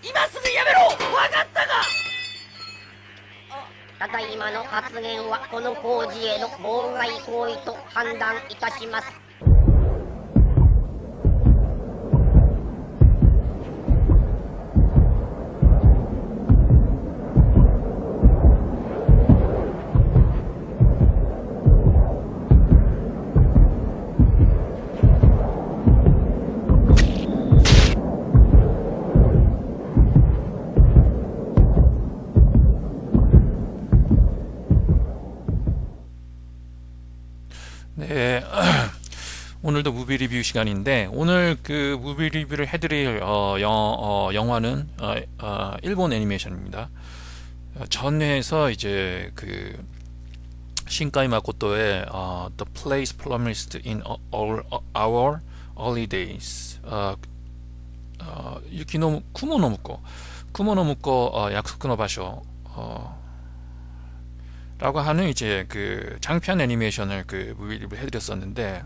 今すぐやめろ。わかったか。 ただいまの発言はこの工事への妨害行為と判断いたします。 네, 오늘도 무비 리뷰 시간인데 오늘 그 무비 리뷰를 해드릴 영화는 일본 애니메이션입니다. 전회에서 이제 그 신카이 마코토의 The Place Promised in Our Early Days, 유키노 쿠모노무코 약속의 바쇼 라고 하는 이제 그 장편 애니메이션을 그 무비 리뷰를 해드렸었는데,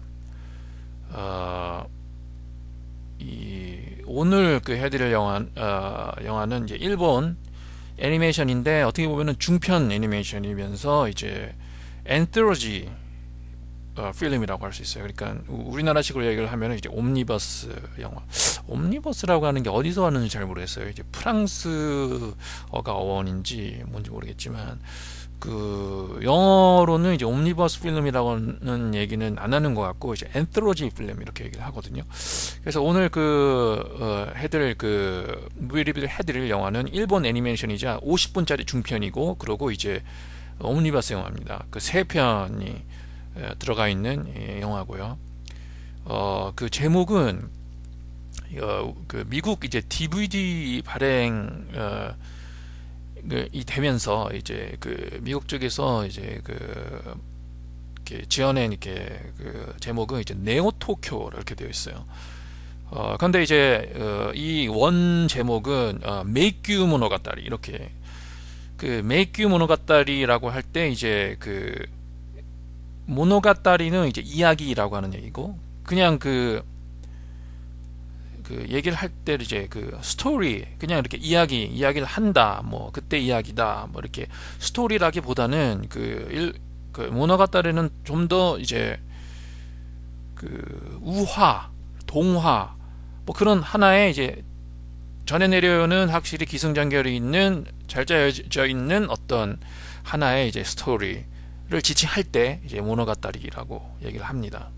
오늘 그 해드릴 영화는 이제 일본 애니메이션인데 어떻게 보면은 중편 애니메이션이면서 이제 엔솔로지 필름이라고 할 수 있어요. 그러니까 우리나라식으로 얘기를 하면 이제 옴니버스 영화. 옴니버스라고 하는 게 어디서 왔는지 잘 모르겠어요. 이제 프랑스어가 어원인지 뭔지 모르겠지만 그 영어로는 이제 옴니버스 필름이라고는 얘기는 안 하는 것 같고 이제 엔솔로지 필름 이렇게 얘기를 하거든요. 그래서 오늘 해드릴 무비 리뷰를 해드릴 영화는 일본 애니메이션이자 50분짜리 중편이고, 그리고 이제 옴니버스 영화입니다. 그 세 편이 들어가 있는 영화고요. 그 제목은 그 미국 이제 DVD 발행 이 되면서 이제 그 미국 쪽에서 이제 이렇게 지어낸 이렇게 그 제목은 이제 네오 토쿄 이렇게 되어 있어요. 근데 이제 이 원 제목은 메이큐 모노가타리, 이렇게 그 메이큐 모노가타리라고 할 때 이제 그 모노가타리는 이제 이야기라고 하는 얘기고, 그냥 그 얘기를 할 때 이제 그 스토리, 그냥 이렇게 이야기를 한다, 뭐 그때 이야기다, 뭐 이렇게 스토리라기보다는 그 모노가타리는 좀 더 이제 그 우화, 동화, 뭐 그런 하나의 이제 전해 내려오는 확실히 기승전결이 있는, 잘 짜여져 있는 어떤 하나의 이제 스토리를 지칭할 때 이제 모노가타리라고 얘기를 합니다.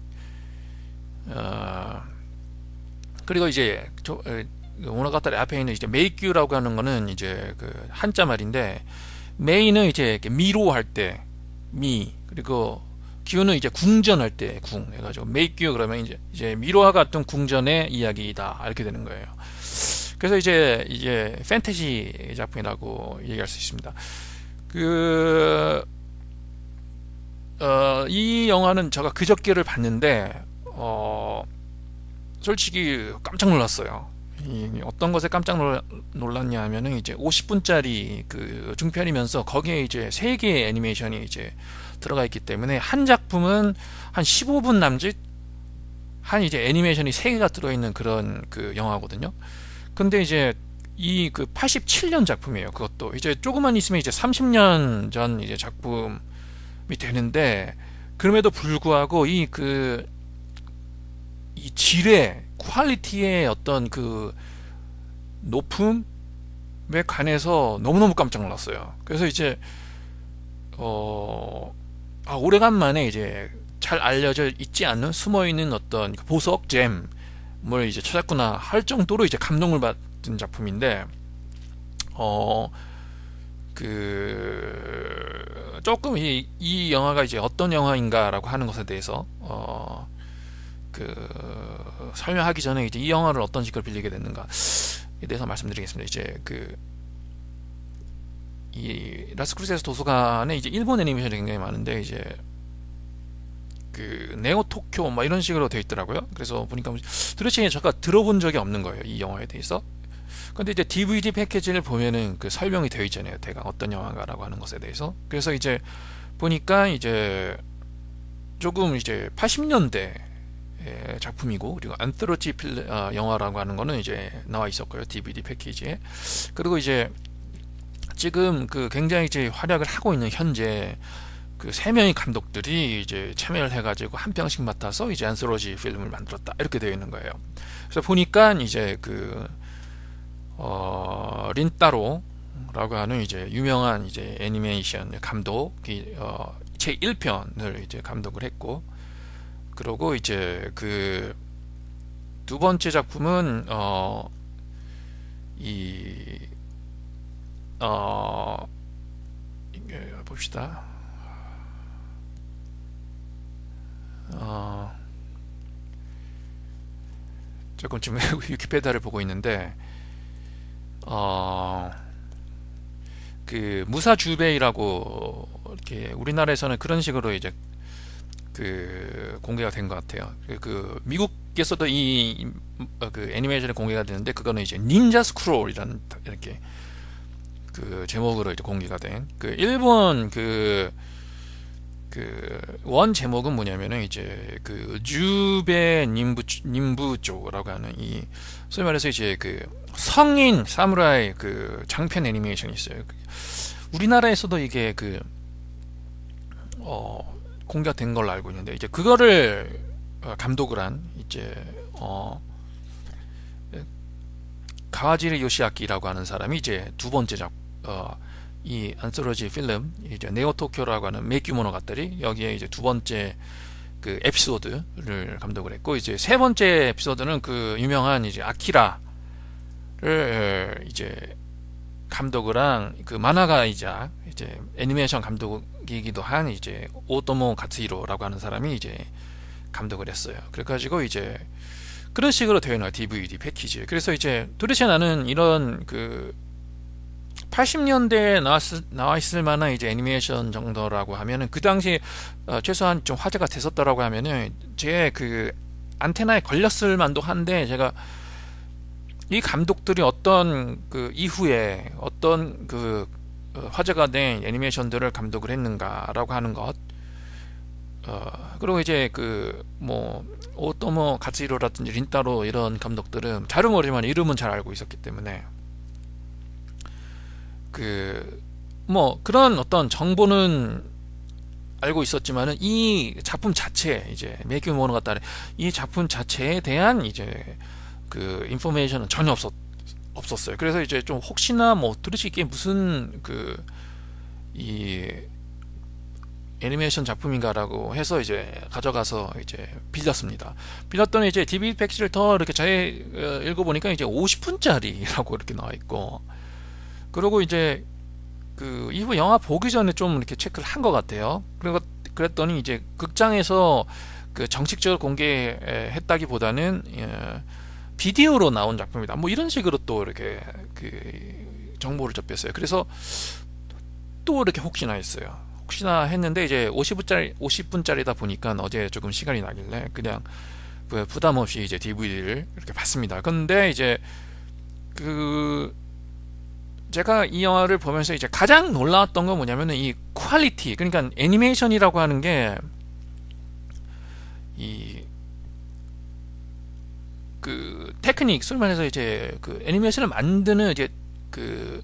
그리고 이제 모노가타리 앞에 있는 이제 메이큐라고 하는 거는 이제 그 한자 말인데, 메이는 이제 미로 할 때 미, 그리고 규는 이제 궁전할 때 궁 해가지고 메이큐 그러면 이제 미로와 같은 궁전의 이야기다 이렇게 되는 거예요. 그래서 이제 판타지 작품이라고 얘기할 수 있습니다. 이 영화는 제가 그저께를 봤는데 솔직히 깜짝 놀랐어요. 어떤 것에 깜짝 놀랐냐 하면은 이제 50분짜리 그 중편이면서 거기에 이제 3개의 애니메이션이 이제 들어가 있기 때문에 한 작품은 한 15분 남짓 한 이제 애니메이션이 3개가 들어있는 그런 그 영화거든요. 근데 이제 이 그 87년 작품이에요. 그것도 이제 조금만 있으면 이제 30년 전 이제 작품이 되는데, 그럼에도 불구하고 이 질의 퀄리티의 어떤 그 높음에 관해서 너무너무 깜짝 놀랐어요. 그래서 이제 오래간만에 이제 잘 알려져 있지 않는 숨어있는 어떤 보석 잼을 이제 찾았구나 할 정도로 이제 감동을 받은 작품인데, 조금 이 영화가 이제 어떤 영화인가라고 하는 것에 대해서 설명하기 전에 이제 이 영화를 어떤 식으로 빌리게 됐는가에 대해서 말씀드리겠습니다. 이제 이 라스크루세스 도서관에 이제 일본 애니메이션이 굉장히 많은데, 이제 그 네오 토쿄 막 이런 식으로 되어 있더라고요. 그래서 보니까 도대체 제가 들어본 적이 없는 거예요, 이 영화에 대해서. 근데 이제 DVD 패키지를 보면은 그 설명이 되어 있잖아요, 대강 어떤 영화가라고 하는 것에 대해서. 그래서 이제 보니까 이제 조금 이제 80년대 작품이고, 그리고 안트로지 영화라고 하는 거는 이제 나와 있었고요, DVD 패키지에. 그리고 이제 지금 그 굉장히 이제 활약을 하고 있는 현재 그 세 명의 감독들이 이제 참여를 해가지고 한 편씩 맡아서 이제 안솔로지 필름을 만들었다, 이렇게 되어 있는 거예요. 그래서 보니까 이제 그 린따로라고 하는 이제 유명한 이제 애니메이션 감독이 제 1편을 이제 감독을 했고, 그리고 이제 그 두 번째 작품은 이게 봅시다. 조금 지금 위키페디아를 보고 있는데, 그 무사주베이라고 이렇게 우리나라에서는 그런 식으로 이제 그 공개가 된 것 같아요. 그 미국에서도 그 애니메이션이 공개가 되는데, 그거는 이제 닌자 스크롤이라는 이렇게 그 제목으로 이제 공개가 된, 그 일본 그 원 제목은 뭐냐면은 이제 그 주베 님부조라고 하는, 이 소위 말해서 이제 그 성인 사무라이 그 장편 애니메이션이 있어요. 우리나라에서도 이게 그 공개가 된 걸로 알고 있는데, 이제 그거를 감독을 한 이제 가와지리 요시아키라고 하는 사람이 이제 두 번째 이 안솔로지 필름 이제 네오토쿄라고 하는 메이큐모노가타리, 여기에 이제 두 번째 그 에피소드를 감독을 했고, 이제 세 번째 에피소드는 그 유명한 이제 아키라를 이제 감독을 한 그 만화가이자 이제 애니메이션 감독이기도 한 이제 오토모 가츠히로라고 하는 사람이 이제 감독을 했어요. 그래가지고 이제 그런 식으로 되어 있는 DVD 패키지. 그래서 이제 도대체 나는 이런 그 80년대에 나와 있을 만한 이제 애니메이션 정도라고 하면은, 그 당시 최소한 좀 화제가 됐었더라고 하면은 제 그 안테나에 걸렸을 만도 한데, 제가 이 감독들이 어떤 그 이후에 어떤 그 화제가 된 애니메이션들을 감독을 했는가라고 하는 것, 그리고 이제 그 뭐 오토모 가츠히로라든지 린따로 이런 감독들은 잘은 모르지만 이름은 잘 알고 있었기 때문에 그 뭐 그런 어떤 정보는 알고 있었지만은, 이 작품 자체 이제 메이큐모노가타리 이 작품 자체에 대한 이제 그 인포메이션은 전혀 없었어요. 그래서 이제 좀 혹시나 뭐 도대체 이게 무슨 그 이 애니메이션 작품인가라고 해서 이제 가져가서 이제 빌렸습니다. 빌렸더니 이제 DVD 패키지를 더 이렇게 잘 읽어보니까 이제 50분짜리라고 이렇게 나와 있고, 그리고 이제 그 이후 영화 보기 전에 좀 이렇게 체크를 한 것 같아요. 그랬더니 이제 극장에서 그 정식적으로 공개했다기보다는 비디오로 나온 작품이다, 뭐 이런 식으로 또 이렇게 그 정보를 접했어요. 그래서 또 이렇게 혹시나 했어요. 혹시나 했는데 이제 50분짜리다 보니까 어제 조금 시간이 나길래 그냥 부담 없이 이제 DVD를 이렇게 봤습니다. 근데 이제 그 제가 이 영화를 보면서 이제 가장 놀라웠던 건 뭐냐면은 이 퀄리티, 그러니까 애니메이션이라고 하는 게 이 그 테크닉, 소위 말해서 이제 그 애니메이션을 만드는 이제 그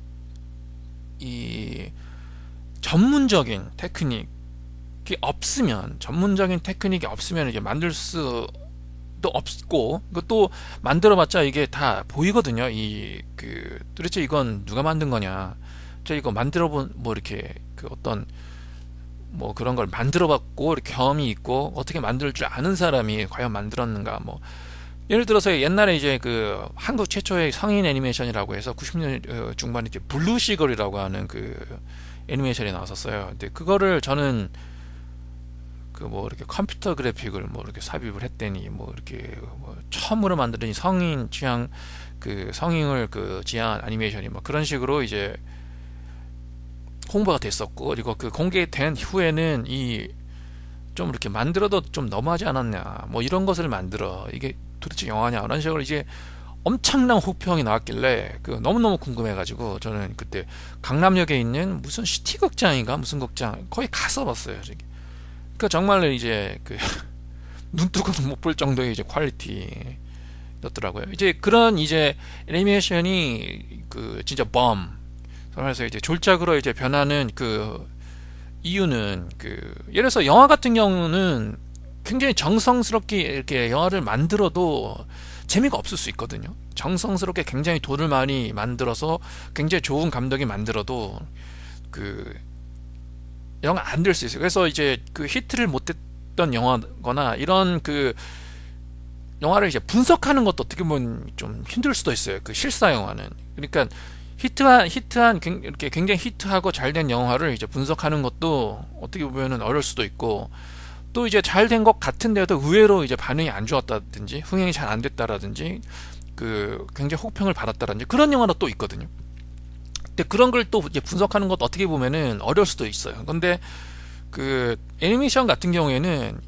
이 전문적인 테크닉이 없으면 이제 만들 수도 없고, 그것도 만들어봤자 이게 다 보이거든요. 이 그 도대체 이건 누가 만든 거냐, 저 이거 만들어본 뭐 이렇게 그 어떤 뭐 그런 걸 만들어봤고 이렇게 경험이 있고 어떻게 만들 줄 아는 사람이 과연 만들었는가. 뭐 예를 들어서 옛날에 이제 그 한국 최초의 성인 애니메이션이라고 해서 90년 중반에 이제 블루시걸이라고 하는 그 애니메이션이 나왔었어요. 근데 그거를 저는 그 뭐 이렇게 컴퓨터 그래픽을 뭐 이렇게 삽입을 했더니 뭐 이렇게 뭐 처음으로 만든 성인 취향 그 성인을 그 지향한 애니메이션이 뭐 그런 식으로 이제 홍보가 됐었고, 그리고 그 공개된 후에는 이 좀 이렇게 만들어도 좀 너무하지 않았냐, 뭐 이런 것을 만들어 이게 도대체 영화냐, 이런 식으로 이제 엄청난 호평이 나왔길래 그 너무너무 궁금해가지고 저는 그때 강남역에 있는 무슨 시티극장인가 무슨 극장 거기 가서 봤어요. 그러니까 정말로 이제 그 눈 뜨고도 못 볼 정도의 이제 퀄리티였더라고요. 이제 그런 이제 애니메이션이 그 진짜 그래서 이제 졸작으로 이제 변하는 그 이유는 그 예를 들어서 영화 같은 경우는 굉장히 정성스럽게 이렇게 영화를 만들어도 재미가 없을 수 있거든요. 정성스럽게 굉장히 돈을 많이 만들어서 굉장히 좋은 감독이 만들어도 그 영화 안 될 수 있어요. 그래서 이제 그 히트를 못했던 영화거나 이런 그 영화를 이제 분석하는 것도 어떻게 보면 좀 힘들 수도 있어요. 그 실사 영화는. 그러니까 히트한 이렇게 굉장히 히트하고 잘된 영화를 이제 분석하는 것도 어떻게 보면은 어려울 수도 있고, 또 이제 잘된 것 같은데도 의외로 이제 반응이 안 좋았다든지 흥행이 잘 안 됐다라든지 그 굉장히 혹평을 받았다라든지 그런 영화도 또 있거든요. 근데 그런 걸 또 이제 분석하는 것도 어떻게 보면은 어려울 수도 있어요. 근데 그 애니메이션 같은 경우에는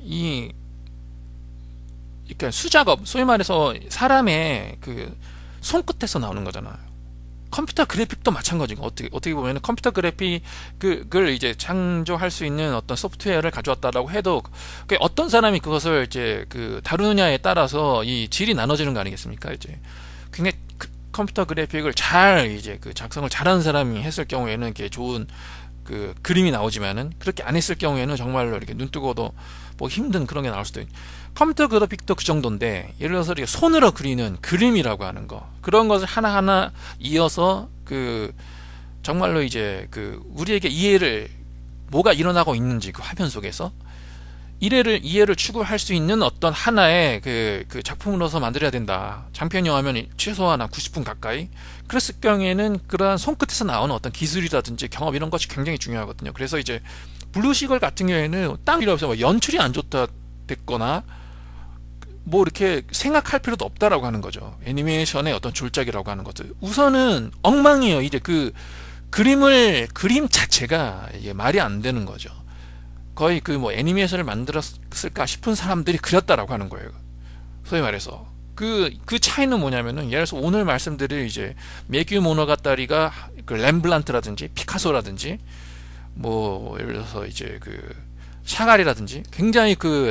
그러니까 수작업, 소위 말해서 사람의 그 손끝에서 나오는 거잖아요. 컴퓨터 그래픽도 마찬가지고, 어떻게 보면 컴퓨터 그래픽을 이제 창조할 수 있는 어떤 소프트웨어를 가져왔다라고 해도 어떤 사람이 그것을 이제 그 다루느냐에 따라서 이 질이 나눠지는 거 아니겠습니까? 이제 굉장히 컴퓨터 그래픽을 잘 이제 그 작성을 잘하는 사람이 했을 경우에는 이렇게 좋은 그 그림이 나오지만은, 그렇게 안 했을 경우에는 정말로 이렇게 눈 뜨고도 뭐 힘든 그런 게 나올 수도 있고, 컴퓨터 그래픽도 그 정도인데 예를 들어서 이렇게 손으로 그리는 그림이라고 하는 거, 그런 것을 하나하나 이어서 그 정말로 이제 그 우리에게 뭐가 일어나고 있는지 그 화면 속에서 이해를 추구할 수 있는 어떤 하나의 그 작품으로서 만들어야 된다. 장편 영화면 최소한 90분 가까이. 그랬을 경우에는 그러한 손끝에서 나오는 어떤 기술이라든지 경험 이런 것이 굉장히 중요하거든요. 그래서 이제 블루시걸 같은 경우에는 딱 필요 없어요. 뭐 연출이 안 좋다 됐거나 뭐 이렇게 생각할 필요도 없다라고 하는 거죠. 애니메이션의 어떤 졸작이라고 하는 것들. 우선은 엉망이에요. 이제 그 그림 자체가 이게 말이 안 되는 거죠. 거의 그 뭐 애니메이션을 만들었을까 싶은 사람들이 그렸다라고 하는 거예요. 소위 말해서 그 차이는 뭐냐면은, 예를 들어서 오늘 말씀드릴 이제 매규 모노가타리가 그 렘블란트라든지 피카소라든지 뭐 예를 들어서 이제 그 샤갈이라든지 굉장히 그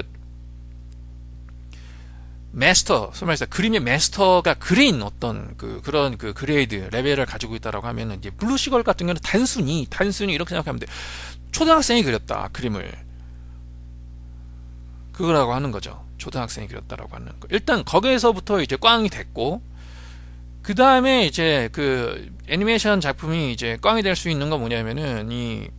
마스터, 소위 말해서 그림의 마스터가 그린 어떤 그런 그레이드 레벨을 가지고 있다라고 하면은, 이제 블루시걸 같은 경우는 단순히 이렇게 생각하면 돼. 초등학생이 그렸다 그림을, 그거라고 하는 거죠. 초등학생이 그렸다라고 하는 거. 일단 거기에서부터 이제 꽝이 됐고, 그 다음에 이제 그 애니메이션 작품이 이제 꽝이 될 수 있는 건 뭐냐면은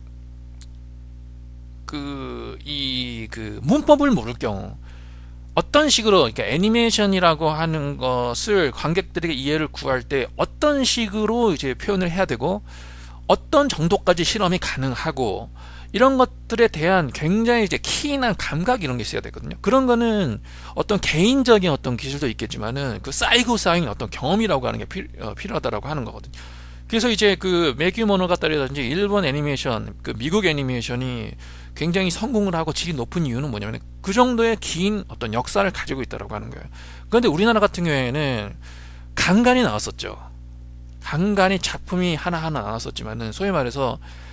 그 문법을 모를 경우, 어떤 식으로, 그러니까 애니메이션이라고 하는 것을 관객들에게 이해를 구할 때 어떤 식으로 이제 표현을 해야 되고, 어떤 정도까지 실험이 가능하고, 이런 것들에 대한 굉장히 이제 키나 감각 이런 게 있어야 되거든요. 그런 거는 어떤 개인적인 어떤 기술도 있겠지만은 그 쌓이고 쌓인 어떤 경험이라고 하는 게 필요하다라고 하는 거거든요. 그래서 이제 그 매규 모노가타리라든지 일본 애니메이션, 그 미국 애니메이션이 굉장히 성공을 하고 질이 높은 이유는 뭐냐면 그 정도의 긴 어떤 역사를 가지고 있다라고 하는 거예요. 그런데 우리나라 같은 경우에는 간간히 나왔었죠. 간간히 작품이 하나하나 나왔었지만은, 소위 말해서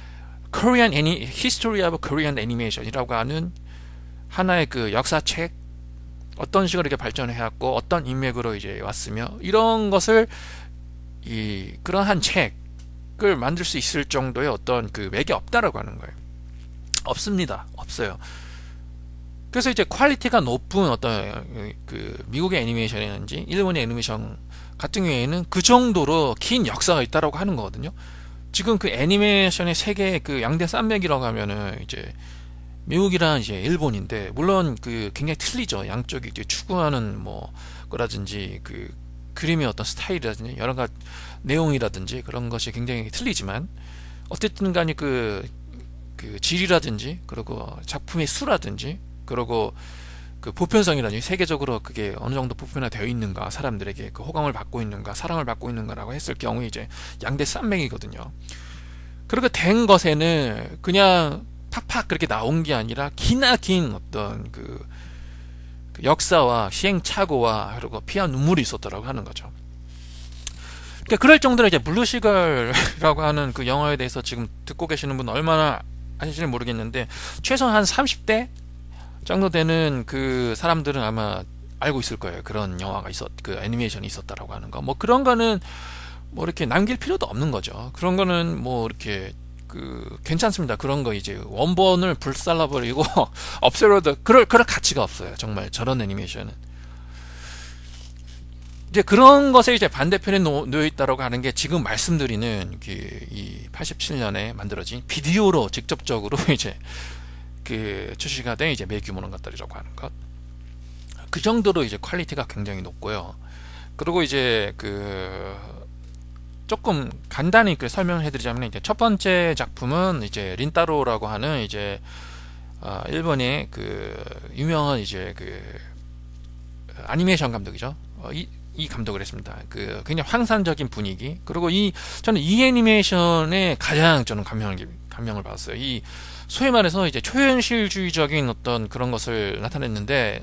History of Korean Animation이라고 하는 하나의 그 역사책, 어떤 식으로 이렇게 발전을 해왔고 어떤 인맥으로 이제 왔으며, 이런 것을 그러한 책을 만들 수 있을 정도의 어떤 그 맥이 없다라고 하는 거예요. 없습니다. 없어요. 그래서 이제 퀄리티가 높은 어떤 그 미국의 애니메이션이라든지 일본의 애니메이션 같은 경우에는 그 정도로 긴 역사가 있다라고 하는 거거든요. 지금 그 애니메이션의 세계의 그 양대 산맥이라고 하면은 이제 미국이랑 이제 일본인데, 물론 그 굉장히 틀리죠. 양쪽이 이제 추구하는 뭐 거라든지 그 그림의 어떤 스타일이라든지 여러 가지 내용이라든지 그런 것이 굉장히 틀리지만, 어쨌든 간에 그 질이라든지, 그리고 작품의 수라든지, 그리고 그 보편성이라든지, 세계적으로 그게 어느 정도 보편화되어 있는가, 사람들에게 그 호감을 받고 있는가, 사랑을 받고 있는가라고 했을 경우에 이제 양대 산맥이거든요. 그렇게 된 것에는 그냥 팍팍 그렇게 나온 게 아니라 기나긴 어떤 그 역사와 시행착오와 그리고 피와 눈물이 있었더라고 하는 거죠. 그러니까 그럴 정도로 이제 블루시걸이라고 하는 그 영화에 대해서 지금 듣고 계시는 분 얼마나 아실지 모르겠는데, 최소한 한 30대 정도 되는 그 사람들은 아마 알고 있을 거예요. 그런 영화가 그 애니메이션이 있었다라고 하는 거. 뭐 그런 거는 뭐 이렇게 남길 필요도 없는 거죠. 그런 거는 뭐 이렇게 괜찮습니다. 그런 거 이제 원본을 불살라버리고 없애려도 그럴 가치가 없어요. 정말 저런 애니메이션은. 이제 그런 것에 이제 반대편에 놓여 있다라고 하는 게 지금 말씀드리는 이 87년에 만들어진 비디오로 직접적으로 이제 출시가 된 이제 매규모노가타리라고 하는 것. 그 정도로 이제 퀄리티가 굉장히 높고요. 그리고 이제 조금 간단히 설명을 해드리자면 이제 첫 번째 작품은 이제 린타로라고 하는 이제 일본의 유명한 이제 아니메이션 감독이죠. 이 감독을 했습니다. 굉장히 환상적인 분위기. 그리고 저는 이 애니메이션에 가장 저는 감명을 받았어요. 소위 말해서 이제 초현실주의적인 어떤 그런 것을 나타냈는데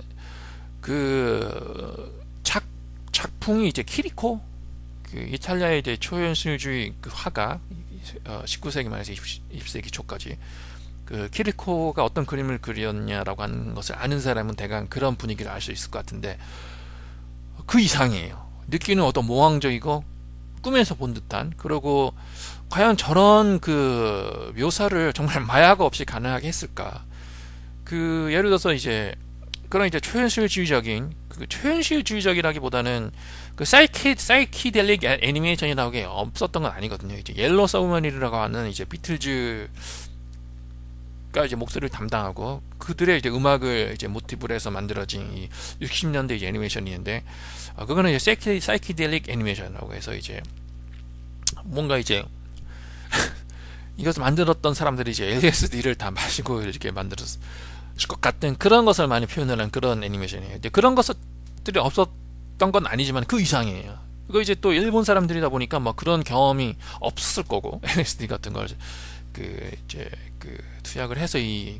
작품이 이제 키리코, 이탈리아의 이제 초현실주의 화가 19세기 말에서 20세기 초까지 키리코가 어떤 그림을 그렸냐라고 하는 것을 아는 사람은 대강 그런 분위기를 알 수 있을 것 같은데 그 이상이에요. 느끼는 어떤 모황적이고 꿈에서 본 듯한, 그리고 과연 저런 묘사를 정말 마약 없이 가능하게 했을까? 예를 들어서 이제 그런 이제 초현실주의적이라기보다는 사이키델릭 애니메이션이라고 게 없었던 건 아니거든요. 이제 옐로우 서브머린이라고 하는 이제 비틀즈가 이제 목소리를 담당하고 그들의 이제 음악을 이제 모티브로 해서 만들어진 이 60년대 이제 애니메이션이었는데 그거는 이제 사이키델릭 애니메이션이라고 해서 이제 뭔가 이제 이것을 만들었던 사람들이 이제 LSD를 다 마시고 이렇게 만들었을 것 같은 그런 것을 많이 표현을 한 그런 애니메이션이에요. 이제 그런 것들이 없었던 건 아니지만 그 이상이에요. 그거 이제 또 일본 사람들이다 보니까 뭐 그런 경험이 없었을 거고 LSD 같은 걸 이제 투약을 해서 이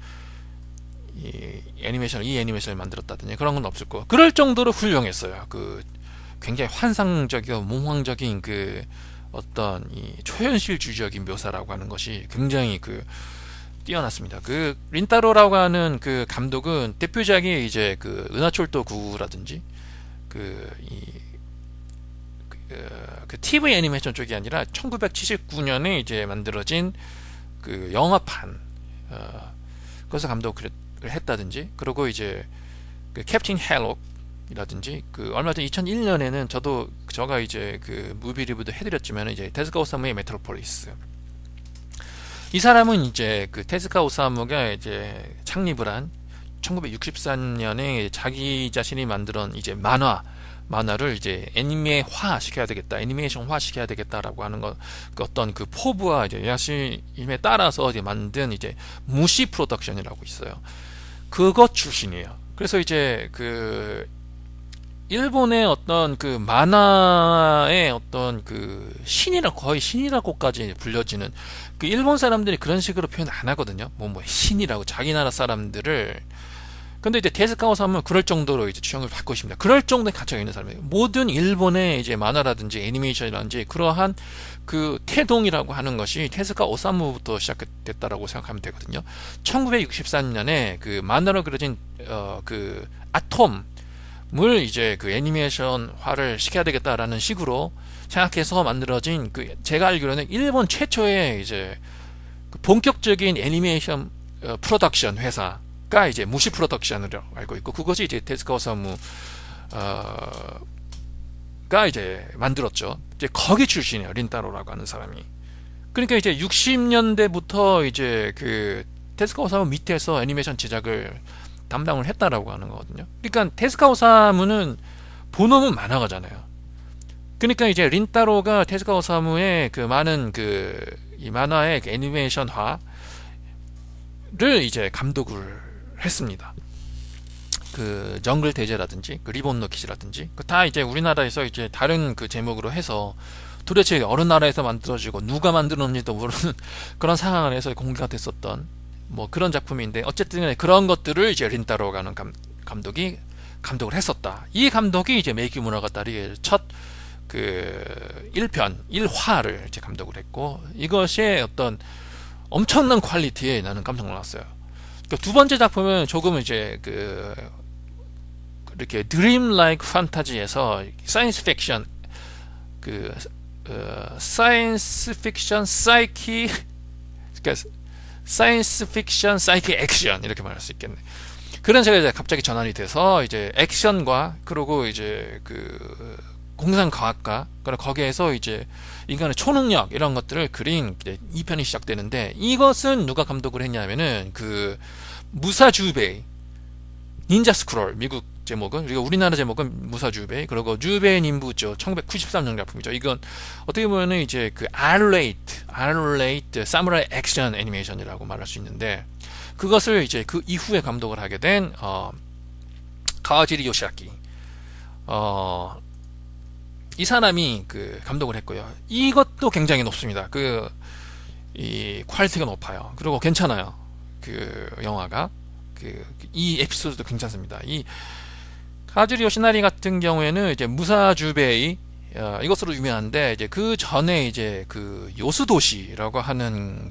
애니메이션을 만들었다든지 그런 건 없을 거고 그럴 정도로 훌륭했어요. 굉장히 환상적이고 몽환적인 어떤 이 초현실주의적인 묘사라고 하는 것이 굉장히 뛰어났습니다. 린타로라고 하는 감독은 대표작이 이제 은하철도 9라든지 TV 애니메이션 쪽이 아니라 1979년에 이제 만들어진 영화판 그것을 감독을 했다든지, 그리고 이제 캡틴 헬록이라든지 얼마 전 2001년에는 저가 이제 무비 리뷰도 해드렸지만 이제 테즈카 오사무의 메트로폴리스. 이 사람은 이제 테즈카 오사무가 이제 창립을 한 1963년에 자기 자신이 만든 이제 만화를 이제 애니메이션 시켜야 되겠다라고 하는 것, 어떤 포부와 이제 야심에 따라서 이제 만든 이제 무시 프로덕션이라고 있어요. 그것 출신이에요. 그래서 이제 일본의 어떤 만화의 어떤 거의 신이라고까지 불려지는 일본 사람들이 그런 식으로 표현 안 하거든요. 뭐 신이라고 자기 나라 사람들을. 근데 이제 테즈카 오사무는 그럴 정도로 이제 취향을 받고 있습니다. 그럴 정도의 가치가 있는 사람이에요. 모든 일본의 이제 만화라든지 애니메이션이라든지 그러한 태동이라고 하는 것이 테즈카 오사무부터 시작됐다라고 생각하면 되거든요. 1963년에 만화로 그려진 아톰을 이제 애니메이션화를 시켜야 되겠다라는 식으로 생각해서 만들어진 제가 알기로는 일본 최초의 이제 본격적인 애니메이션 프로덕션 회사가 이제 무시 프로덕션으로 알고 있고, 그것이 이제 테즈카 오사무가 이제 만들었죠. 이제 거기 출신이에요. 린타로라고 하는 사람이. 그러니까 이제 60년대부터 이제 테즈카 오사무 밑에서 애니메이션 제작을 담당을 했다라고 하는 거거든요. 그러니까 테즈카 오사무는 본업은 만화가잖아요. 그러니까 이제 린타로가 테즈카 오사무의 많은 이 만화의 애니메이션화를 이제 감독을 했습니다. 정글 대제라든지 리본 노키즈라든지 다 이제 우리나라에서 이제 다른 제목으로 해서 도대체 어느 나라에서 만들어지고 누가 만들었는지도 모르는 그런 상황 안에서 공개가 됐었던 뭐 그런 작품인데, 어쨌든 그런 것들을 이제 린타로가 하는 감독이 감독을 했었다. 이 감독이 이제 매규모노가타리의 첫 1화를 이제 감독을 했고, 이것이 어떤 엄청난 퀄리티에 나는 깜짝 놀랐어요. 두 번째 작품은 조금 이제 이렇게 드림 라이크 판타지에서 사이언스 픽션 사이언스 픽션 사이키 그러니까 사이언스 픽션 사이키 액션 이렇게 말할 수 있겠네. 그런 제가 이제 갑자기 전환이 돼서 이제 액션과 그리고 이제 공상과학과 그리고 거기에서 이제 인간의 초능력 이런 것들을 그린 2편이 시작되는데, 이것은 누가 감독을 했냐면은 무사주베이 닌자 스크롤 미국 제목은, 그리고 우리나라 제목은 무사주베이, 그리고 주베이 님부죠. 1993년 작품이죠. 이건 어떻게 보면은 이제 R-rated 사무라이 액션 애니메이션이라고 말할 수 있는데, 그것을 이제 그 이후에 감독을 하게 된 가와지리 요시아키 이 사람이 감독을 했고요. 이것도 굉장히 높습니다. 이 퀄리티가 높아요. 그리고 괜찮아요. 영화가 이 에피소드도 괜찮습니다. 이 가와지리 요시나리 같은 경우에는 이제 무사주베이 이것으로 유명한데, 이제 그 전에 이제 요스도시라고 하는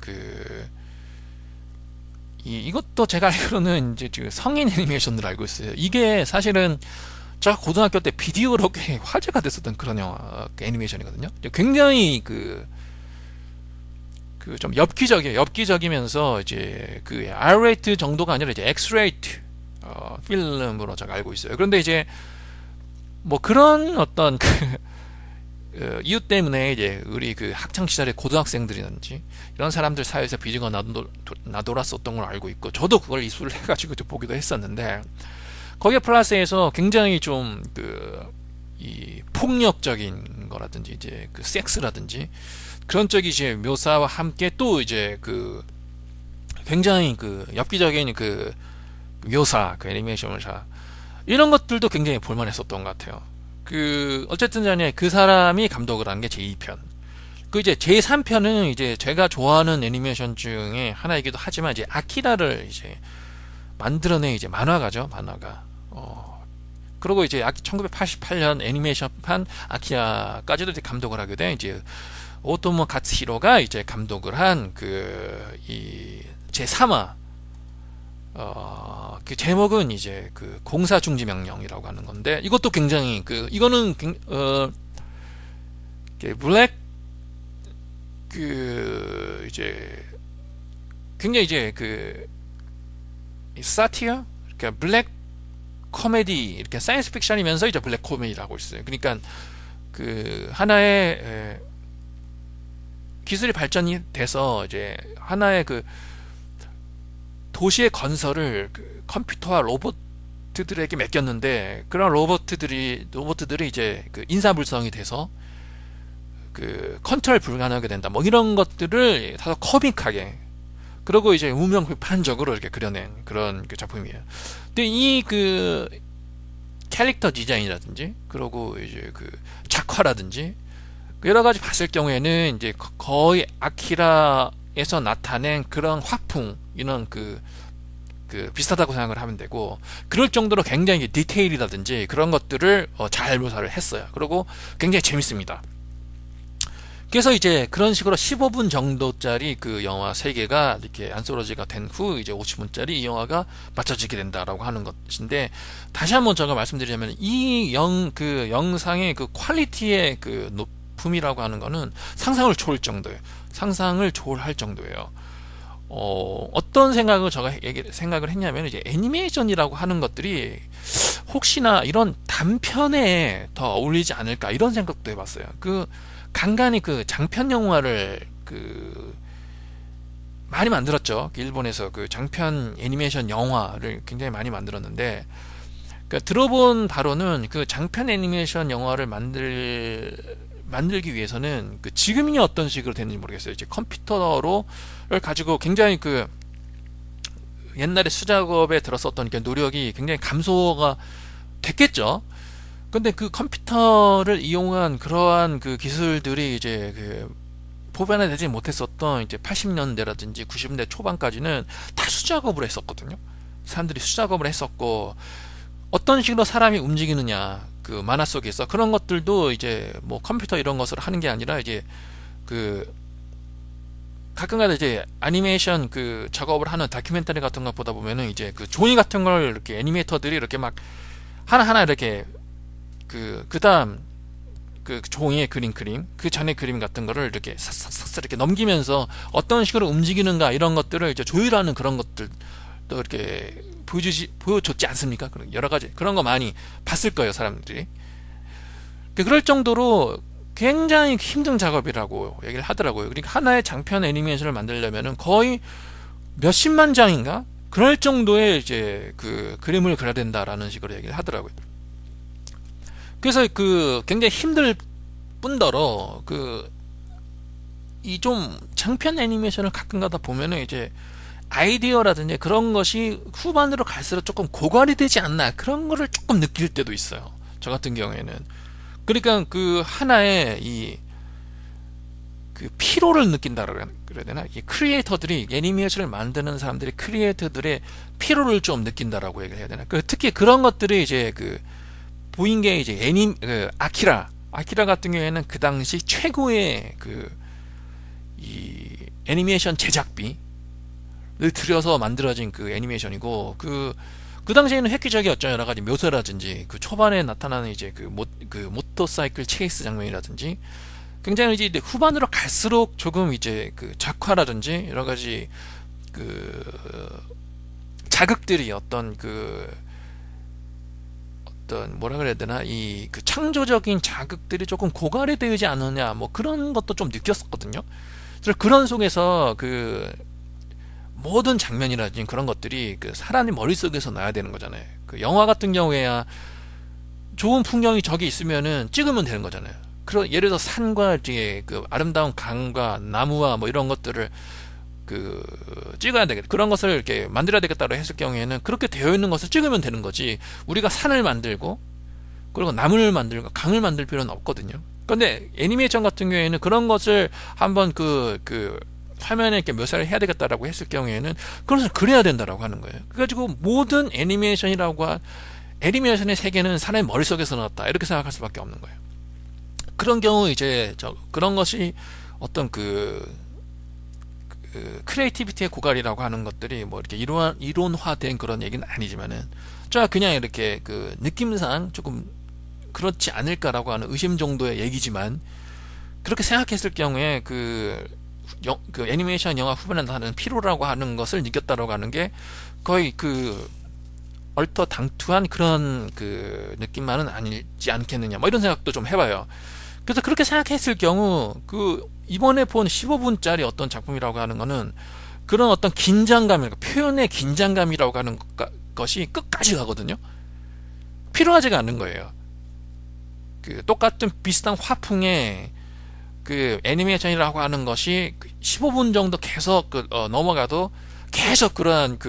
이것도 제가 알기로는 이제 성인 애니메이션으로 알고 있어요. 이게 사실은 제가 고등학교 때 비디오로 꽤 화제가 됐었던 그런 영화 애니메이션이거든요. 굉장히 좀 엽기적이면서 이제 R-rated 정도가 아니라 이제 X-rated 필름으로 제가 알고 있어요. 그런데 이제 뭐 그런 어떤 이유 때문에 이제 우리 학창 시절의 고등학생들이든지 이런 사람들 사이에서 비즈가 나돌았었던 걸 알고 있고, 저도 그걸 이수를 해가지고 보기도 했었는데, 거기에 플러스해서 굉장히 좀 이 폭력적인 거라든지 이제 섹스라든지 그런 쪽이 이제 묘사와 함께 또 이제 굉장히 엽기적인 묘사, 애니메이션 묘사 이런 것들도 굉장히 볼만했었던 것 같아요. 어쨌든 간에 그 사람이 감독을 한 게 제2편. 이제 제3편은 이제 제가 좋아하는 애니메이션 중에 하나이기도 하지만, 이제 아키라를 이제 만들어낸 이제 만화가죠, 만화가. 그리고 이제 1988년 애니메이션판 아키라까지도 이제 감독을 하게 된 이제 오토모 가츠히로가 이제 감독을 한 이 제3화 제목은 이제 공사 중지 명령이라고 하는 건데, 이것도 굉장히 이거는 블랙 이제 굉장히 이제 사티어, 그러니까 블랙 코미디, 이렇게 사이언스 픽션이면서 이제 블랙 코미디라고 있어요. 그러니까 하나의 기술이 발전이 돼서 이제 하나의 도시의 건설을 컴퓨터와 로봇들에게 맡겼는데, 그런 로봇들이 이제 인사불성이 돼서 컨트롤 불가능하게 된다, 뭐 이런 것들을 다소 코믹하게, 그리고 이제 우명비판적으로 이렇게 그려낸 그런 작품이에요. 근데 이 캐릭터 디자인이라든지, 그리고 이제 작화라든지 여러 가지 봤을 경우에는 이제 거의 아키라에서 나타낸 그런 화풍, 이런 비슷하다고 생각을 하면 되고, 그럴 정도로 굉장히 디테일이라든지 그런 것들을 잘 묘사를 했어요. 그리고 굉장히 재밌습니다. 그래서 이제 그런 식으로 15분 정도짜리 영화 3개가 이렇게 안솔로지가 된 후 이제 50분짜리 이 영화가 맞춰지게 된다라고 하는 것인데, 다시 한번 제가 말씀드리자면 이 영상의 퀄리티의 높음이라고 하는 거는 상상을 초월 정도예요. 상상을 초월할 정도예요. 어떤 생각을 제가 생각을 했냐면, 이제 애니메이션이라고 하는 것들이 혹시나 이런 단편에 더 어울리지 않을까, 이런 생각도 해봤어요. 간간히 장편 영화를 많이 만들었죠. 일본에서 장편 애니메이션 영화를 굉장히 많이 만들었는데, 들어본 바로는 장편 애니메이션 영화를 만들기 위해서는 지금이 어떤 식으로 되는지 모르겠어요. 이제 컴퓨터를 가지고 굉장히 옛날에 수작업에 들었었던 노력이 굉장히 감소가 됐겠죠. 근데 컴퓨터를 이용한 그러한 기술들이 이제 보완되지 못했었던 이제 80년대라든지 90년대 초반까지는 다 수작업을 했었거든요. 사람들이 수작업을 했었고, 어떤 식으로 사람이 움직이느냐, 만화 속에서 그런 것들도 이제 뭐 컴퓨터 이런 것을 하는 게 아니라 이제 가끔가다 이제 애니메이션 그 작업을 하는 다큐멘터리 같은 거 보다 보면은 이제 그 종이 같은 걸 이렇게 애니메이터들이 이렇게 막 하나하나 이렇게 그다음 그 종이에 그린 그림, 그 전에 그림 같은 거를 이렇게 싹싹싹 이렇게 넘기면서 어떤 식으로 움직이는가 이런 것들을 이제 조율하는 그런 것들도 이렇게 보여줬지 않습니까? 여러 가지 그런 거 많이 봤을 거예요, 사람들이. 그럴 정도로 굉장히 힘든 작업이라고 얘기를 하더라고요. 그러니까 하나의 장편 애니메이션을 만들려면은 거의 몇십만 장인가? 그럴 정도의 이제 그 그림을 그려야 된다라는 식으로 얘기를 하더라고요. 그래서 그 굉장히 힘들 뿐더러 이 좀 장편 애니메이션을 가끔가다 보면은 이제 아이디어라든지 그런 것이 후반으로 갈수록 조금 고갈이 되지 않나 그런 거를 조금 느낄 때도 있어요. 저 같은 경우에는. 그러니까 그 하나의 그 피로를 느낀다고 그래야 되나? 이 크리에이터들이 애니메이션을 만드는 사람들이 크리에이터들의 피로를 좀 느낀다라고 얘기를 해야 되나? 특히 그런 것들이 이제 보인 게 이제 아키라 같은 경우에는 그 당시 최고의 이 애니메이션 제작비를 들여서 만들어진 그 애니메이션이고 그 당시에는 획기적이었죠. 여러 가지 묘사라든지 그 초반에 나타나는 이제 그 모터사이클 체이스 장면이라든지 굉장히 이제 후반으로 갈수록 조금 이제 그 작화라든지 여러 가지 그 자극들이 어떤 뭐라 그래야 되나 이 그 창조적인 자극들이 조금 고갈이 되지 않느냐 뭐 그런 것도 좀 느꼈었거든요. 그래서 그런 속에서 그 모든 장면이라든지 그런 것들이 그 사람이 머릿속에서 나야 되는 거잖아요. 그 영화 같은 경우에야 좋은 풍경이 저기 있으면은 찍으면 되는 거잖아요. 예를 들어 산과 이제 그 아름다운 강과 나무와 뭐 이런 것들을 찍어야 되겠다. 그런 것을 이렇게 만들어야 되겠다고 했을 경우에는 그렇게 되어 있는 것을 찍으면 되는 거지. 우리가 산을 만들고 그리고 나무를 만들고 강을 만들 필요는 없거든요. 그런데 애니메이션 같은 경우에는 그런 것을 한번 화면에 이렇게 묘사를 해야 되겠다라고 했을 경우에는 그것을 그려야 된다라고 하는 거예요. 그래가지고 모든 애니메이션의 세계는 사람의 머릿속에서 나왔다. 이렇게 생각할 수밖에 없는 거예요. 그런 경우 이제 그런 것이 어떤 크리에이티비티의 고갈이라고 하는 것들이 뭐 이렇게 이론화된 그런 얘기는 아니지만은 그냥 이렇게 느낌상 조금 그렇지 않을까라고 하는 의심 정도의 얘기지만 그렇게 생각했을 경우에 애니메이션 영화 후반에 나타나는 피로라고 하는 것을 느꼈다라고 하는 게 거의 얼토당투한 그런 느낌만은 아니지 않겠느냐 뭐 이런 생각도 좀 해봐요. 그래서 그렇게 생각했을 경우 이번에 본 15분짜리 어떤 작품이라고 하는 거는 그런 어떤 긴장감, 표현의 긴장감이라고 하는 것이 끝까지 가거든요. 필요하지가 않는 거예요. 똑같은 비슷한 화풍의 애니메이션이라고 하는 것이 15분 정도 계속 넘어가도 계속 그러한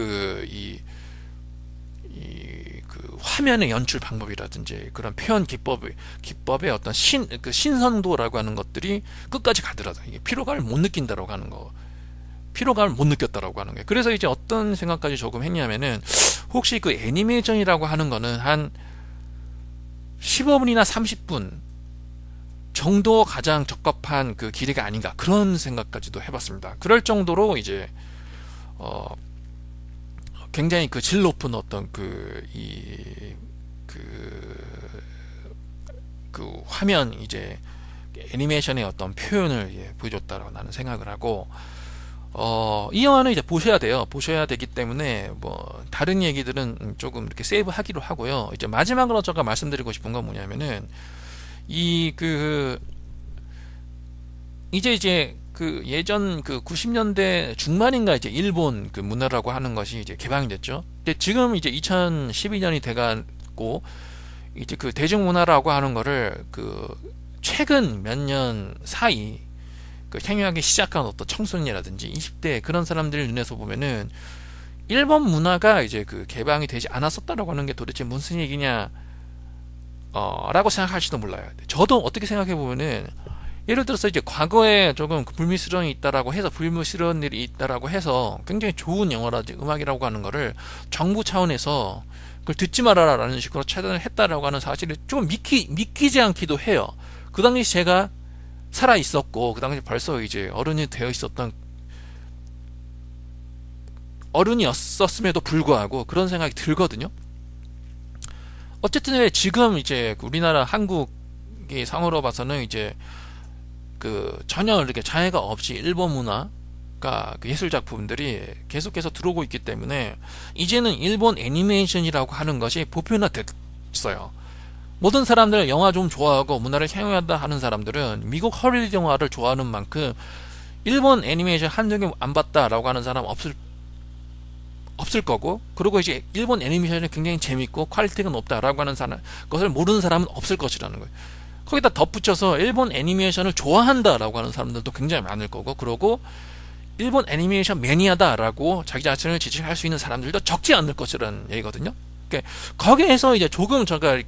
화면의 연출 방법이라든지 그런 표현 기법의 어떤 신선도라고 하는 것들이 끝까지 가더라도 이게 피로감을 못 느낀다라고 하는 거, 피로감을 못 느꼈다라고 하는 거예요. 그래서 이제 어떤 생각까지 조금 했냐면은 혹시 애니메이션이라고 하는 거는 한 15분이나 30분 정도 가장 적합한 길이가 아닌가 그런 생각까지도 해봤습니다. 그럴 정도로 이제 굉장히 질 높은 어떤 화면 이제 애니메이션의 어떤 표현을 보여줬다라고 나는 생각을 하고 이 영화는 이제 보셔야 돼요. 보셔야 되기 때문에 뭐 다른 얘기들은 조금 이렇게 세이브 하기로 하고요. 이제 마지막으로 제가 말씀드리고 싶은 건 뭐냐면은 이제 예전 90년대 중반인가 이제 일본 문화라고 하는 것이 이제 개방이 됐죠. 근데 지금 이제 2012년이 돼가고 이제 대중문화라고 하는 거를 최근 몇 년 사이 향유하기 시작한 어떤 청소년이라든지 20대 그런 사람들 눈에서 보면은 일본 문화가 이제 개방이 되지 않았었다라고 하는 게 도대체 무슨 얘기냐 라고 생각할지도 몰라요. 저도 어떻게 생각해 보면은 예를 들어서 이제 과거에 조금 불미스러운 일이 있다라고 해서 굉장히 좋은 영화라든지 음악이라고 하는 거를 정부 차원에서 그걸 듣지 말아라라는 식으로 차단을 했다라고 하는 사실을 좀 믿기지 않기도 해요. 그 당시 제가 살아 있었고 그 당시 벌써 이제 어른이 되어 있었던 어른이었었음에도 불구하고 그런 생각이 들거든요. 어쨌든 왜 지금 이제 우리나라 한국의 상으로 봐서는 이제 그 전혀 이렇게 장애가 없이 일본 문화가 그 예술 작품들이 계속해서 들어오고 있기 때문에 이제는 일본 애니메이션이라고 하는 것이 보편화됐어요. 모든 사람들 영화 좀 좋아하고 문화를 향유한다 하는 사람들은 미국 헐리우드 영화를 좋아하는 만큼 일본 애니메이션 한두 개 안 봤다라고 하는 사람 없을 거고, 그리고 이제 일본 애니메이션이 굉장히 재밌고 퀄리티가 높다라고 하는 것을 모르는 사람은 없을 것이라는 거예요. 거기다 덧붙여서 일본 애니메이션을 좋아한다라고 하는 사람들도 굉장히 많을 거고, 그러고 일본 애니메이션 매니아다라고 자기 자신을 지칭할 수 있는 사람들도 적지 않을 것이라는 얘기거든요. 그러니까 거기에서 이제 조금 제가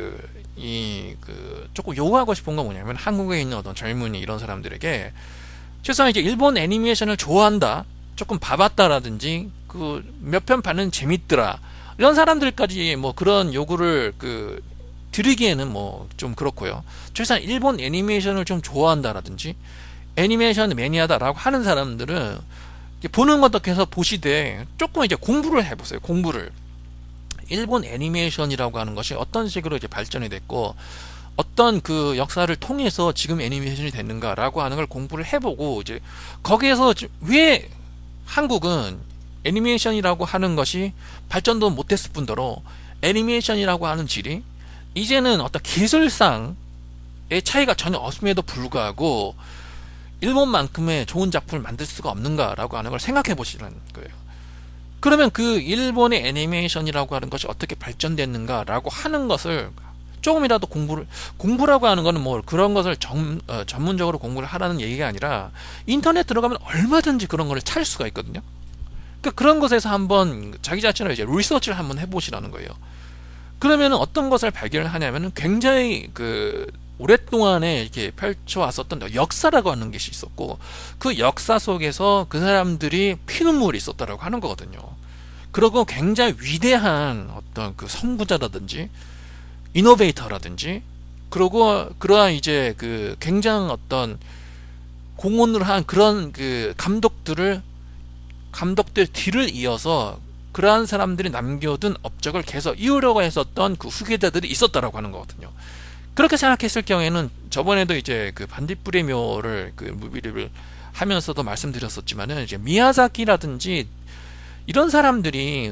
조금 요구하고 싶은 건 뭐냐면, 한국에 있는 어떤 젊은이 이런 사람들에게 최소한 이제 일본 애니메이션을 좋아한다, 조금 봐봤다라든지 그 몇 편 봤는 재밌더라, 이런 사람들까지 뭐 그런 요구를 드리기에는 뭐 좀 그렇고요. 최소한 일본 애니메이션을 좀 좋아한다라든지 애니메이션 매니아다라고 하는 사람들은 보는 것도 계속 보시되 조금 이제 공부를 해보세요. 공부를. 일본 애니메이션이라고 하는 것이 어떤 식으로 이제 발전이 됐고 어떤 그 역사를 통해서 지금 애니메이션이 됐는가라고 하는 걸 공부를 해보고, 이제 거기에서 왜 한국은 애니메이션이라고 하는 것이 발전도 못했을 뿐더러 애니메이션이라고 하는 질이 이제는 어떤 기술상의 차이가 전혀 없음에도 불구하고 일본만큼의 좋은 작품을 만들 수가 없는가라고 하는 걸 생각해 보시라는 거예요. 그러면 그 일본의 애니메이션이라고 하는 것이 어떻게 발전됐는가라고 하는 것을 조금이라도 공부라고 하는 거는 뭐 그런 것을 전문적으로 공부를 하라는 얘기가 아니라, 인터넷 들어가면 얼마든지 그런 거를 찾을 수가 있거든요. 그러니까 그런 것에서 한번 자기 자신을 이제 리서치를 한번 해보시라는 거예요. 그러면 어떤 것을 발견을 하냐면은 굉장히 오랫동안에 이렇게 펼쳐왔었던 역사라고 하는 것이 있었고, 그 역사 속에서 그 사람들이 피눈물이 있었다라고 하는 거거든요. 그리고 굉장히 위대한 어떤 그 선구자라든지 이노베이터라든지, 그리고 그러한 이제 굉장한 어떤 공헌을 한 그런 감독들 뒤를 이어서 그러한 사람들이 남겨둔 업적을 계속 이으려고 했었던 그 후계자들이 있었다라고 하는 거거든요. 그렇게 생각했을 경우에는 저번에도 이제 반딧불의 묘를 무비를 하면서도 말씀드렸었지만은, 이제 미야자키라든지 이런 사람들이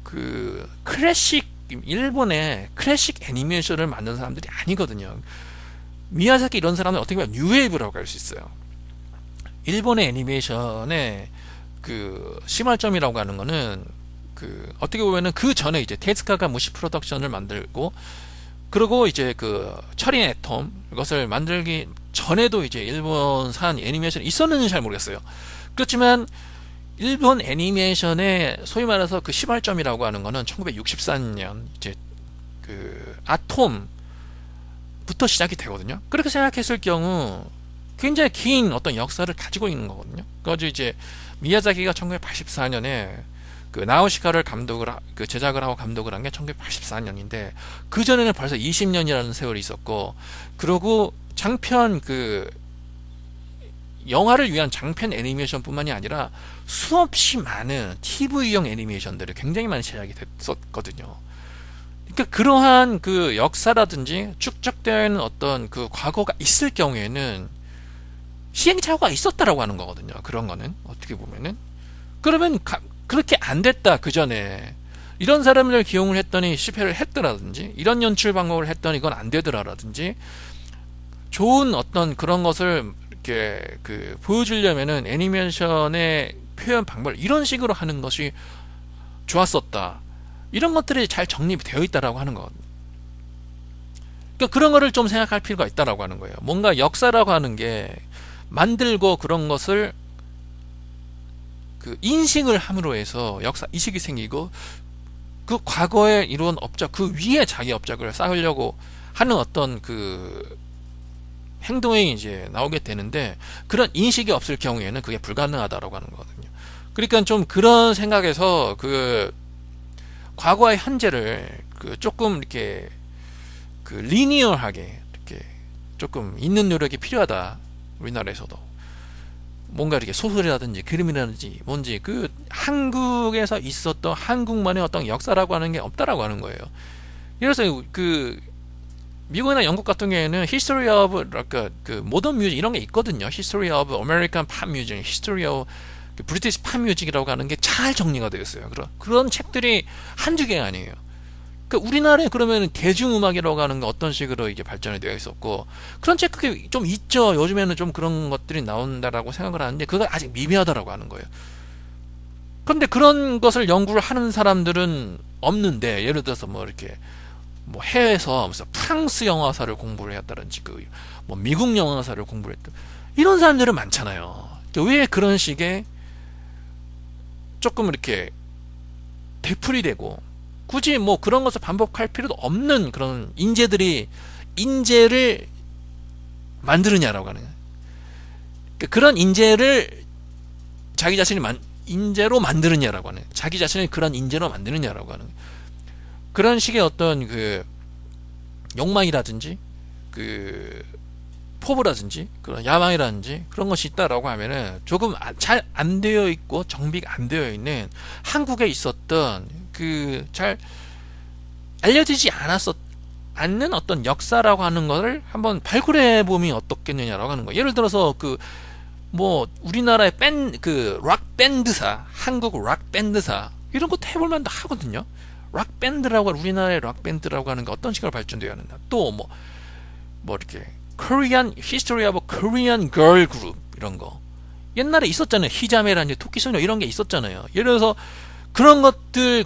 일본의 클래식 애니메이션을 만든 사람들이 아니거든요. 미야자키 이런 사람은 어떻게 보면 뉴웨이브라고 할 수 있어요. 일본의 애니메이션의 시발점이라고 하는 거는 어떻게 보면은 그 전에 이제 테스카가 무시 프로덕션을 만들고, 그리고 이제 철인 애톰 이것을 만들기 전에도 이제 일본산 애니메이션이 있었는지 잘 모르겠어요. 그렇지만 일본 애니메이션의 소위 말해서 시발점이라고 하는 거는 1964년 이제 아톰부터 시작이 되거든요. 그렇게 생각했을 경우 굉장히 긴 어떤 역사를 가지고 있는 거거든요. 그래서 이제 미야자키가 1984년에 나우시카를 제작을 하고 감독을 한 게 1984년인데, 그 전에는 벌써 20년이라는 세월이 있었고, 그리고 장편 영화를 위한 장편 애니메이션뿐만이 아니라 수없이 많은 TV용 애니메이션들이 굉장히 많이 제작이 됐었거든요. 그러니까 그러한 역사라든지 축적되어 있는 어떤 과거가 있을 경우에는 시행착오가 있었다라고 하는 거거든요. 그런 거는 어떻게 보면은, 그러면 그렇게 안 됐다, 그 전에 이런 사람을 기용을 했더니 실패를 했더라든지, 이런 연출 방법을 했더니 이건 안 되더라라든지, 좋은 어떤 그런 것을 이렇게 보여주려면은 애니메이션의 표현 방법을 이런 식으로 하는 것이 좋았었다, 이런 것들이 잘 정립되어 있다라고 하는 것. 그러니까 그런 거를 좀 생각할 필요가 있다라고 하는 거예요. 뭔가 역사라고 하는 게 만들고 그런 것을 인식을 함으로 해서 역사 이식이 생기고, 그 과거에 이루어온 업적 그 위에 자기 업적을 쌓으려고 하는 어떤 행동이 이제 나오게 되는데, 그런 인식이 없을 경우에는 그게 불가능하다라고 하는 거거든요. 그러니까 좀 그런 생각에서 과거와 현재를 조금 이렇게 리니어하게 이렇게 조금 있는 노력이 필요하다, 우리나라에서도. 뭔가 이렇게 소설이라든지 그림이라든지 뭔지 그 한국에서 있었던 한국만의 어떤 역사라고 하는 게 없다라고 하는 거예요. 그래서 그 미국이나 영국 같은 경우에는 History of 그 모던 뮤직 이런 게 있거든요. History of American Pop Music, History of British Pop Music이라고 하는 게 잘 정리가 되어 있어요. 그런 책들이 한두 개가 아니에요. 그 우리나라에 그러면 대중음악이라고 하는 게 어떤 식으로 이제 발전이 되어 있었고 그런 책 그게 좀 있죠. 요즘에는 좀 그런 것들이 나온다라고 생각을 하는데 그거 아직 미미하다라고 하는 거예요. 그런데 그런 것을 연구를 하는 사람들은 없는데 예를 들어서 뭐 이렇게 뭐 해외에서 무슨 프랑스 영화사를 공부를 했다든지 그 뭐 미국 영화사를 공부를 했다 이런 사람들은 많잖아요. 왜 그런 식의 조금 이렇게 되풀이되고 굳이 뭐 그런 것을 반복할 필요도 없는 그런 인재를 만드느냐라고 하는 거예요. 그런 인재를 자기 자신이 인재로 만드느냐라고 하는 거예요. 자기 자신을 그런 인재로 만드느냐라고 하는 거예요. 그런 식의 어떤 그 욕망이라든지 그 포부라든지 그런 야망이라든지 그런 것이 있다라고 하면은 조금 잘 안 되어 있고 정비가 안 되어 있는 한국에 있었던 그 잘 알려지지 않는 어떤 역사라고 하는 것을 한번 발굴해 보면 어떻겠느냐라고 하는 거예요. 예를 들어서 그 뭐 우리나라의 락 밴드사, 한국 락 밴드사 이런 것도 해볼 만도 하거든요. 락 밴드라고 우리나라의 락 밴드라고 하는 게 어떤 식으로 발전되어야 하는가. 또 뭐 이렇게 Korean History of Korean Girl Group 이런 거 옛날에 있었잖아요. 희자매라든지 토끼소녀 이런 게 있었잖아요. 예를 들어서 그런 것들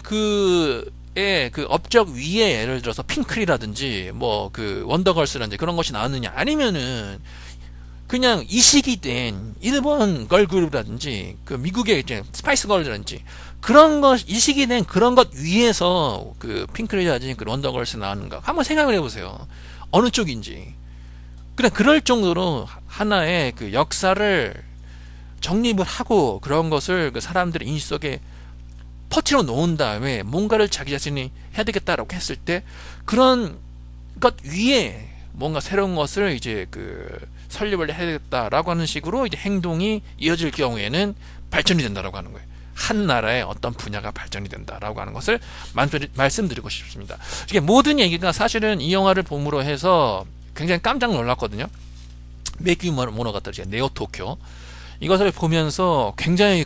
그의 그 업적 위에 예를 들어서 핑클이라든지 뭐 그 원더걸스라든지 그런 것이 나왔느냐 아니면은 그냥 이식이 된 일본 걸그룹이라든지 그 미국의 이제 스파이스 걸즈라든지 그런 것 이식이 된 그런 것 위에서 그 핑클이라든지 그 원더걸스 나왔는가 한번 생각을 해보세요. 어느 쪽인지. 그냥 그럴 정도로 하나의 그 역사를 정립을 하고 그런 것을 그 사람들의 인식 속에 퍼치로 놓은 다음에 뭔가를 자기 자신이 해야 되겠다라고 했을 때 그런 것 위에 뭔가 새로운 것을 이제 그 설립을 해야 되겠다라고 하는 식으로 이제 행동이 이어질 경우에는 발전이 된다라고 하는 거예요. 한 나라의 어떤 분야가 발전이 된다라고 하는 것을 말씀드리고 싶습니다. 이게 모든 얘기가 사실은 이 영화를 봄으로 해서 굉장히 깜짝 놀랐거든요. 메이큐 모노가타리 네오토쿄 이것을 보면서 굉장히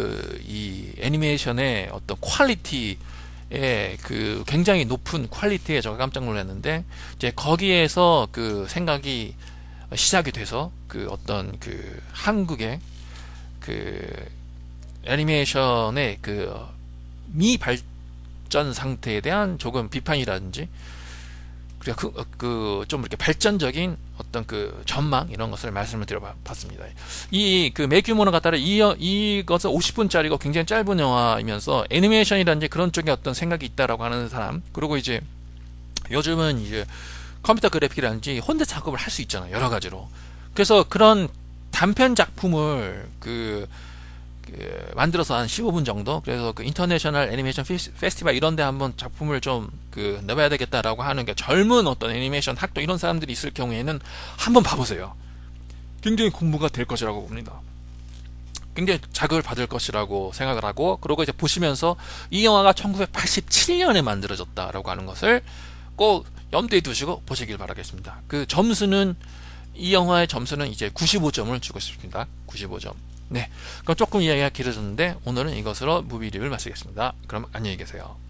이 애니메이션의 어떤 퀄리티에 그 굉장히 높은 퀄리티에 제가 깜짝 놀랐는데 이제 거기에서 그 생각이 시작이 돼서 그 어떤 그 한국의 그 애니메이션의 그 미발전 상태에 대한 조금 비판이라든지 좀 이렇게 발전적인 어떤 그 전망 이런 것을 말씀을 드려봤습니다. 이 그 메이큐 모노가타리 이것은 50분짜리고 굉장히 짧은 영화이면서 애니메이션이라든지 그런 쪽에 어떤 생각이 있다라고 하는 사람 그리고 이제 요즘은 이제 컴퓨터 그래픽이라든지 혼자 작업을 할 수 있잖아요. 여러 가지로. 그래서 그런 단편 작품을 만들어서 한 15분 정도 그래서 그 인터내셔널 애니메이션 페스티벌 이런 데 한번 작품을 좀 내봐야 되겠다라고 하는 게 젊은 어떤 애니메이션 학도 이런 사람들이 있을 경우에는 한번 봐보세요. 굉장히 공부가 될 것이라고 봅니다. 굉장히 자극을 받을 것이라고 생각을 하고 그러고 이제 보시면서 이 영화가 1987년에 만들어졌다라고 하는 것을 꼭 염두에 두시고 보시길 바라겠습니다. 그 점수는 이 영화의 점수는 이제 95점을 주고 싶습니다. 95점. 네, 그럼 조금 이야기가 길어졌는데 오늘은 이것으로 무비 리뷰를 마치겠습니다. 그럼 안녕히 계세요.